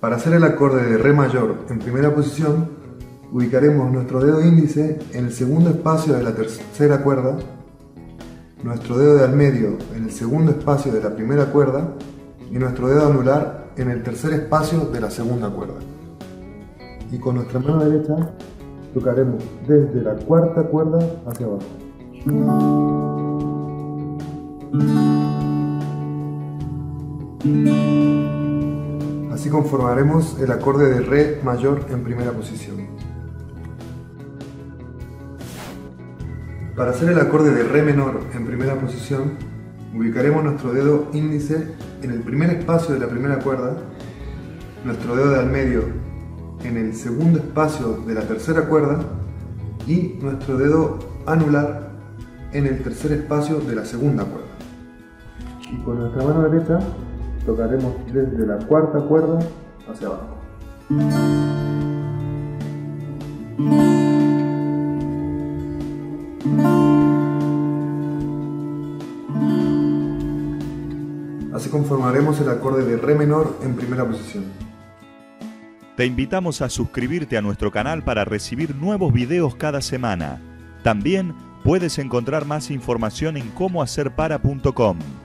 Para hacer el acorde de Re mayor en primera posición, ubicaremos nuestro dedo índice en el segundo espacio de la tercera cuerda, nuestro dedo de al medio en el segundo espacio de la primera cuerda y nuestro dedo anular en el tercer espacio de la segunda cuerda. Y con nuestra mano derecha tocaremos desde la cuarta cuerda hacia abajo. Así conformaremos el acorde de Re mayor en primera posición. Para hacer el acorde de Re menor en primera posición, ubicaremos nuestro dedo índice en el primer espacio de la primera cuerda, nuestro dedo de al medio en el segundo espacio de la tercera cuerda y nuestro dedo anular en el tercer espacio de la segunda cuerda. Y con nuestra mano derecha tocaremos desde la cuarta cuerda hacia abajo. Así conformaremos el acorde de Re menor en primera posición. Te invitamos a suscribirte a nuestro canal para recibir nuevos videos cada semana. También puedes encontrar más información en comohacerpara.com.